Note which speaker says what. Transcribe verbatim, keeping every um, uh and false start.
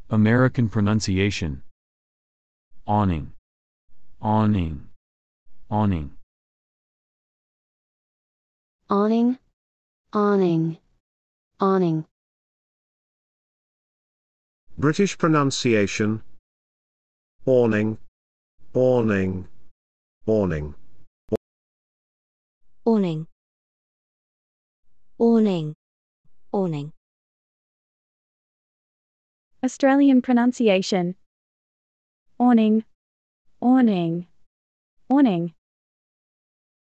Speaker 1: American pronunciation. Awning, awning, awning.
Speaker 2: Awning, awning, awning.
Speaker 3: British pronunciation. Awning, awning, awning.
Speaker 4: Awning, awning, awning.
Speaker 5: Australian pronunciation. Awning, awning, awning.